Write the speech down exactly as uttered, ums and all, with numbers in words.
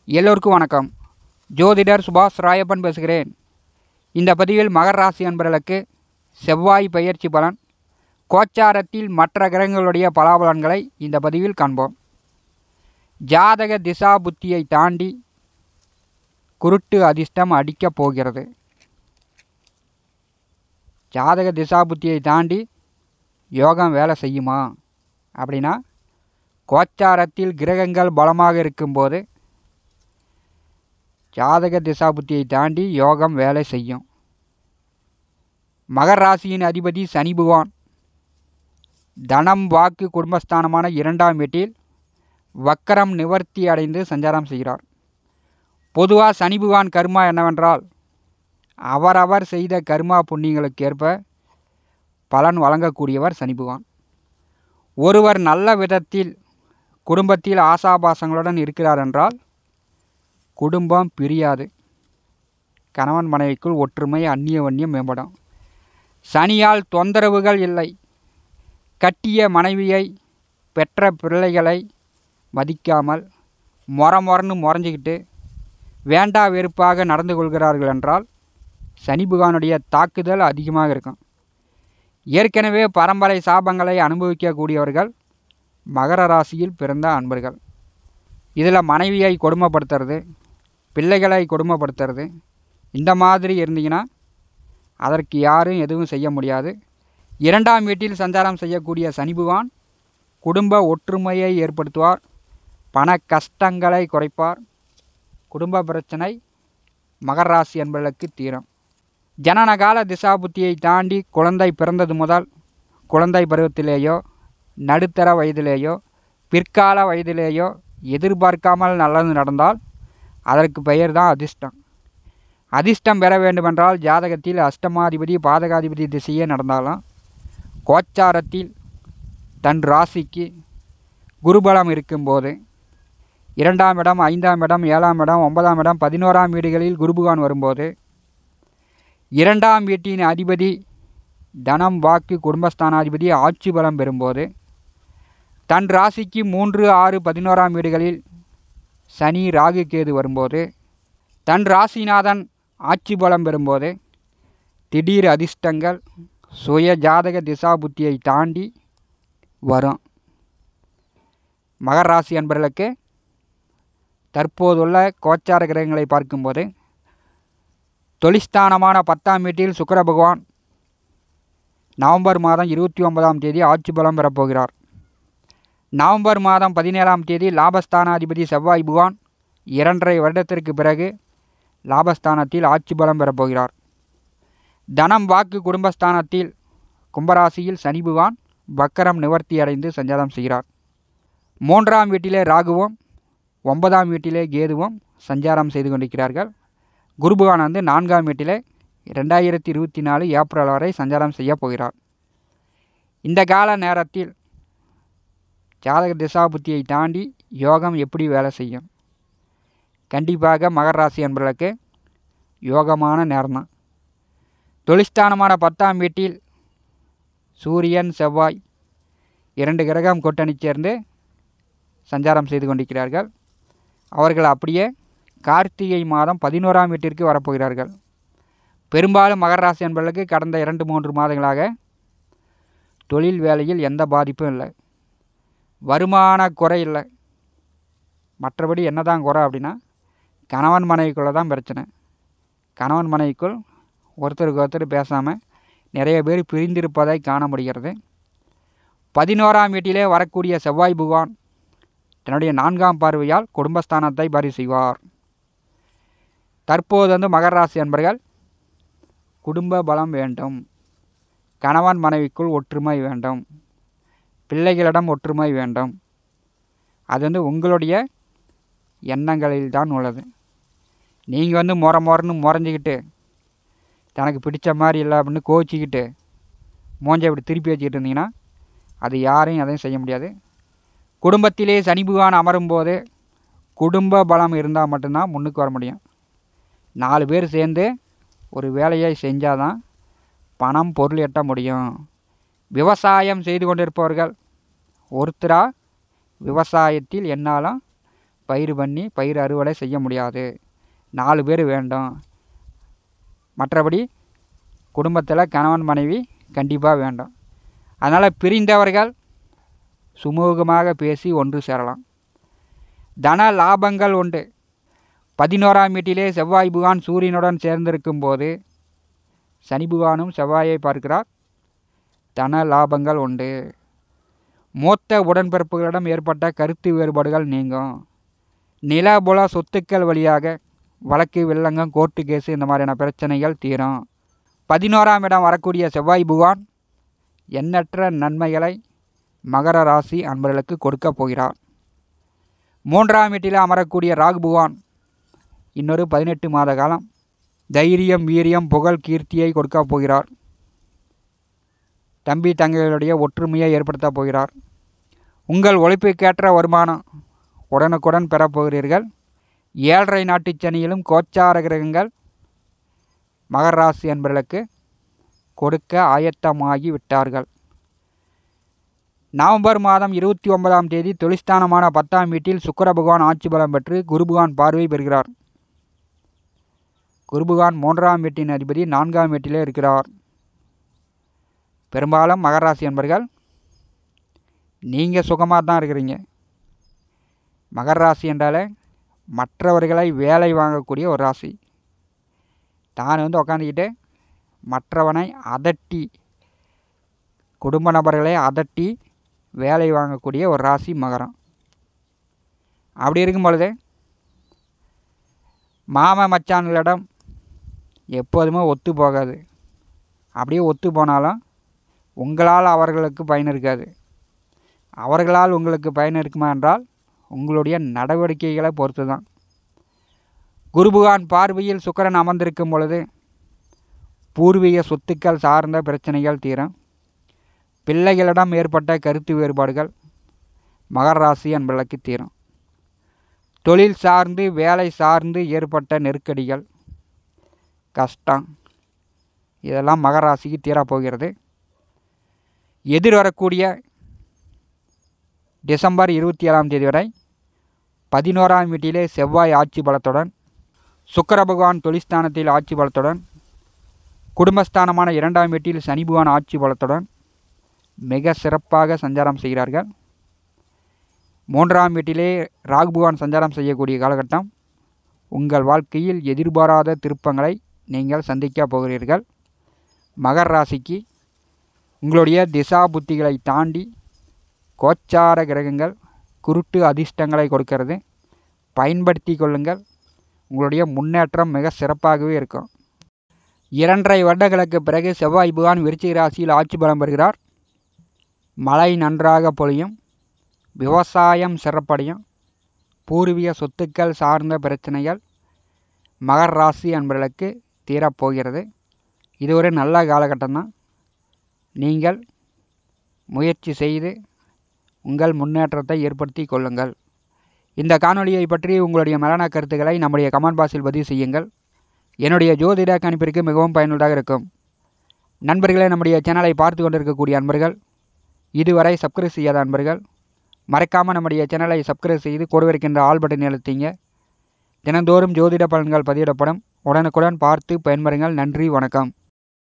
எல்லோருக்கும் வணக்கம். ஜோதிடர் சுபாஷ் ராயப்பன் பேசுகிறேன். இந்த பதிவில் மகர ராசி அன்பர்களுக்கு செவ்வாய் பெயர்ச்சி பலன், கோச்சாரத்தில் மற்ற கிரகங்களுடைய பலாபலன்களை இந்த பதிவில் காண்போம். ஜாதக திசா புத்தியை தாண்டி குருட்டு அதிர்ஷ்டம் அடிக்கப் போகிறது. ஜாதக திசா புத்தியை தாண்டி யோகம் வேலை செய்யுமா அப்படின்னா, கோச்சாரத்தில் கிரகங்கள் பலமாக இருக்கும்போது ஜாதக திசா புத்தியை தாண்டி யோகம் வேலை செய்யும். மகர ராசியின் அதிபதி சனி பகவான் தனம் வாக்கு குடும்பஸ்தானமான இரண்டாம் வீட்டில் வக்கரம் நிவர்த்தி அடைந்து சஞ்சாரம் செய்கிறார். பொதுவாக சனி பகவான் கர்மா என்னவென்றால், அவரவர் செய்த கர்மா புண்ணியங்களுக்கு ஏற்ப பலன் வழங்கக்கூடியவர் சனி பகவான். ஒருவர் நல்ல விதத்தில் குடும்பத்தில் ஆசாபாசங்களுடன் இருக்கிறார் என்றால் குடும்பம் பிரியாது. கணவன் மனைவிக்குள் ஒற்றுமை அந்நியவன்யம் மேம்படும். சனியால் தொந்தரவுகள் இல்லை. கட்டிய மனைவியை பெற்ற பிள்ளைகளை மதிக்காமல் மொர மொரன்னு முறைஞ்சிக்கிட்டு வேண்டா வெறுப்பாக நடந்து கொள்கிறார்கள் என்றால் சனி பகவானுடைய தாக்குதல் அதிகமாக இருக்கும். ஏற்கனவே பரம்பரை சாபங்களை அனுபவிக்கக்கூடியவர்கள் மகர ராசியில் பிறந்த அன்பர்கள். இதில் மனைவியை கொடுமைப்படுத்துறது, பிள்ளைகளை கொடுமைப்படுத்துறது, இந்த மாதிரி இருந்தீங்கன்னா அதற்கு யாரும் எதுவும் செய்ய முடியாது. இரண்டாம் வீட்டில் சஞ்சாரம் செய்யக்கூடிய சனி பகவான் குடும்ப ஒற்றுமையை ஏற்படுத்துவார், பண கஷ்டங்களை குறைப்பார். குடும்ப பிரச்சனை மகர ராசி என்பதற்கு தீரும். ஜனனகால திசாபுத்தியை தாண்டி குழந்தை பிறந்தது முதல் குழந்தை பருவத்திலேயோ நடுத்தர வயதிலேயோ பிற்கால வயதிலேயோ எதிர்பார்க்காமல் நல்லது நடந்தால் அதற்கு பெயர் தான் அதிர்ஷ்டம். அதிர்ஷ்டம் பெற வேண்டுமென்றால் ஜாதகத்தில் அஷ்டமாதிபதி பாதகாதிபதி திசையே நடந்தாலும் கோச்சாரத்தில் தன் ராசிக்கு குருபலம் இருக்கும்போது இரண்டாம் இடம், ஐந்தாம் இடம், ஏழாம் இடம், ஒன்பதாம் இடம், பதினோராம் வீடுகளில் குருபகவான் வரும்போது இரண்டாம் வீட்டின் அதிபதி தனம் வாக்கு குடும்பஸ்தானாதிபதி ஆட்சி பலம் பெறும்போது தன் ராசிக்கு மூன்று ஆறு பதினோராம் வீடுகளில் சனி ராகு கேது வரும்போது தன் ராசிநாதன் ஆட்சி பலம் பெறும்போது திடீர் அதிர்ஷ்டங்கள் சுய ஜாதக திசா புத்தியை தாண்டி வரும். மகர ராசி அன்பர்களுக்கு தற்போதுள்ள கோச்சார கிரகங்களை பார்க்கும்போது தொழிஸ்தானமான பத்தாம் வீட்டில் சுக்கிர பகவான் நவம்பர் மாதம் இருபத்தி ஒன்பதாம் தேதி ஆட்சி பலம் பெறப்போகிறார். நவம்பர் மாதம் பதினேழாம் தேதி லாபஸ்தானாதிபதி செவ்வாய் பகவான் இரண்டரை வருடத்திற்கு பிறகு லாபஸ்தானத்தில் ஆட்சி பலம் பெறப்போகிறார். தனம் வாக்கு குடும்பஸ்தானத்தில் கும்பராசியில் சனி பகவான் வக்கரம் நிவர்த்தி அடைந்து சஞ்சாரம் செய்கிறார். மூன்றாம் வீட்டிலே ராகுவும் ஒன்பதாம் வீட்டிலே கேதுவும் சஞ்சாரம் செய்து கொண்டிருக்கிறார்கள். குரு பகவான் வந்து நான்காம் வீட்டிலே ரெண்டாயிரத்தி இருபத்தி நாலு ஏப்ரல் வரை சஞ்சாரம் செய்ய போகிறார். இந்த கால நேரத்தில் ஜாதக திசா புத்தியை தாண்டி யோகம் எப்படி வேலை செய்யும்? கண்டிப்பாக மகர ராசி அன்பர்களுக்கு யோகமான நேரம்தான். தொழிஸ்தானமான பத்தாம் வீட்டில் சூரியன் செவ்வாய் இரண்டு கிரகம் கூட்டணி சேர்ந்து சஞ்சாரம் செய்து கொண்டிருக்கிறார்கள். அவர்கள் அப்படியே கார்த்திகை மாதம் பதினோராம் வீட்டிற்கு வரப்போகிறார்கள். பெரும்பாலும் மகர ராசி அன்பர்களுக்கு கடந்த இரண்டு மூன்று மாதங்களாக தொழில் வேலையில் எந்த பாதிப்பும் இல்லை, வருமான குறை இல்லை. மற்றபடி என்ன தான் குறை அப்படின்னா, கணவன் மனைவிக்குள்ளே தான் பிரச்சனை. கணவன் மனைவிக்குள் ஒருத்தருக்கு ஒருத்தர் பேசாமல் நிறைய பேர் பிரிந்திருப்பதை காண முடிகிறது. பதினோராம் வீட்டிலே வரக்கூடிய செவ்வாய் பகவான் தன்னுடைய நான்காம் பார்வையால் குடும்பஸ்தானத்தை பரி செய்வார். தற்போது வந்து மகர ராசி அன்பர்கள் குடும்ப பலம் வேண்டும், கணவன் மனைவிக்குள் ஒற்றுமை வேண்டும், பிள்ளைகளிடம் ஒற்றுமை வேண்டும். அது வந்து உங்களுடைய எண்ணங்களில் தான் உள்ளது. நீங்கள் வந்து முறை முறைன்னு முறைஞ்சிக்கிட்டு தனக்கு பிடிச்ச மாதிரி இல்லை அப்படின்னு கோச்சிக்கிட்டு மூஞ்சை இப்படி திருப்பி வச்சுக்கிட்டு இருந்தீங்கன்னா அது யாரையும் எதையும் செய்ய முடியாது. குடும்பத்திலே சனி பகவான் அமரும்போது குடும்ப பலம் இருந்தால் மட்டும்தான் முன்னுக்கு வர முடியும். நாலு பேர் சேர்ந்து ஒரு வேலையை செஞ்சால் தான் பணம் பொருள் எட்ட முடியும். விவசாயம் செய்து கொண்டிருப்பவர்கள் ஒருத்தராக விவசாயத்தில் என்னாலும் பயிர் பண்ணி பயிர் அறுவடை செய்ய முடியாது. நாலு பேர் வேண்டும். மற்றபடி குடும்பத்தில் கணவன் மனைவி கண்டிப்பாக வேண்டும். அதனால் பிரிந்தவர்கள் சுமூகமாக பேசி ஒன்று சேரலாம். தன லாபங்கள் உண்டு. பதினோராம் வீட்டிலே செவ்வாய் புகான் சூரியனுடன் சேர்ந்திருக்கும் போது சனி புகானும் செவ்வாயை பார்க்கிறார். தன லாபங்கள் உண்டு. மூத்த உடன்பிறப்புகளிடம் ஏற்பட்ட கருத்து வேறுபாடுகள் நீங்கும். நிலபுல சொத்துக்கள் வழியாக வழக்கு வில்லங்கம் கோர்ட்டு கேஸு இந்த மாதிரியான பிரச்சனைகள் தீரும். பதினோராம் இடம் வரக்கூடிய செவ்வாய் புகான் எண்ணற்ற நன்மைகளை மகர ராசி அன்பர்களுக்கு கொடுக்க போகிறார். மூன்றாம் வீட்டில் அமரக்கூடிய ராகு புகான் இன்னொரு பதினெட்டு மாத காலம் தைரியம் வீரியம் புகழ் கீர்த்தியை கொடுக்க போகிறார். தம்பி தங்கைகளுடைய ஒற்றுமையை ஏற்படுத்த போகிறார். உங்கள் உழைப்புக்கேற்ற வருமானம் உடனுக்குடன் பெறப்போகிறீர்கள். ஏழரை நாட்டு சனியிலும் கோச்சார கிரகங்கள் மகர ராசி அன்பர்களுக்கு கொடுக்க ஆயத்தமாகி விட்டார்கள். நவம்பர் மாதம் இருபத்தி ஒன்பதாம் தேதி தொழிற்ஸ்தானமான பத்தாம் வீட்டில் சுக்கிர பகவான் ஆட்சி பலம் பெற்று குரு பகவான் பார்வை பெறுகிறார். குரு பகவான் மூன்றாம் வீட்டின் அதிபதி நான்காம் வீட்டிலே இருக்கிறார். பெரும்பாலும் மகர ராசி என்பர்கள் நீங்கள் சுகமாக தான் இருக்கிறீங்க. மகர ராசி என்றாலே மற்றவர்களை வேலை வாங்கக்கூடிய ஒரு ராசி. தான் வந்து உக்காந்துக்கிட்டு மற்றவனை அதட்டி குடும்ப நபர்களை அதட்டி வேலை வாங்கக்கூடிய ஒரு ராசி மகரம். அப்படி இருக்கும் பொழுது மாம மச்சான்களிடம் எப்போதுமே ஒத்து போகாது. அப்படியே ஒத்து போனாலும் உங்களால் அவர்களுக்கு பயன் இருக்காது. அவர்களால் உங்களுக்கு பயன் இருக்குமா என்றால் உங்களுடைய நடவடிக்கைகளை பொறுத்து தான். குரு பகவான் பார்வையில் சுக்கிரன் அமர்ந்திருக்கும் பொழுது பூர்வீக சொத்துக்கள் சார்ந்த பிரச்சனைகள் தீரும். பிள்ளைகளிடம் ஏற்பட்ட கருத்து வேறுபாடுகள் மகர ராசி அன்பர்களுக்கு தீரும். தொழில் சார்ந்து வேலை சார்ந்து ஏற்பட்ட நெருக்கடிகள் கஷ்டம் இதெல்லாம் மகர ராசிக்கு தீரப்போகிறது. எதிர்வரக்கூடிய டிசம்பர் இருபத்தி ஏழாம் தேதி வரை பதினோராம் வீட்டிலே செவ்வாய் ஆட்சி பலத்துடன் சுக்கிர பகவான் தொழிற்ஸ்தானத்தில் ஆட்சி பலத்துடன் குடும்பஸ்தானமான இரண்டாம் வீட்டில் சனி பகவான் ஆட்சி பலத்துடன் மிக சிறப்பாக சஞ்சாரம் செய்கிறார்கள். மூன்றாம் வீட்டிலே ராகு பகவான் சஞ்சாரம் செய்யக்கூடிய காலகட்டம் உங்கள் வாழ்க்கையில் எதிர்பாராத திருப்பங்களை நீங்கள் சந்திக்க போகிறீர்கள். மகர ராசிக்கு உங்களுடைய திசா புத்திகளை தாண்டி கோச்சார கிரகங்கள் குருட்டு அதிர்ஷ்டங்களை கொடுக்கிறது. பயன்படுத்தி கொள்ளுங்கள். உங்களுடைய முன்னேற்றம் மிக சிறப்பாகவே இருக்கும். இரண்டரை வருடங்களுக்கு பிறகு செவ்வாய் பகவான் விருச்சிக ராசியில் ஆட்சி பலம் பெறுகிறார். மழை நன்றாக பொழியும். விவசாயம் சிறப்படையும். பூர்வீக சொத்துக்கள் சார்ந்த பிரச்சனைகள் மகர ராசி அன்பர்களுக்கு தீரப்போகிறது. இது ஒரு நல்ல காலகட்டம்தான். நீங்கள் முயற்சி செய்து உங்கள் முன்னேற்றத்தை ஏற்படுத்தி கொள்ளுங்கள். இந்த காணொலியை பற்றி உங்களுடைய மேலான கருத்துக்களை நம்முடைய கமெண்ட் பாக்ஸில் பதிவு செய்யுங்கள். என்னுடைய ஜோதிட கணிப்பிற்கு மிகவும் பயனுள்ளதாக இருக்கும். நண்பர்களே, நம்முடைய சேனலை பார்த்து கொண்டிருக்கக்கூடிய அன்பர்கள், இதுவரை சப்ஸ்கிரைப் செய்யாத அன்பர்கள் மறக்காமல் நம்முடைய சேனலை சப்ஸ்கிரைப் செய்து கொடுவிருக்கின்ற ஆல் பட்டனை அழுத்திங்க. தினந்தோறும் ஜோதிட பலன்கள் பதிவிடப்படும். உடனுக்குடன் பார்த்து பயன்பெறுங்கள். நன்றி, வணக்கம்.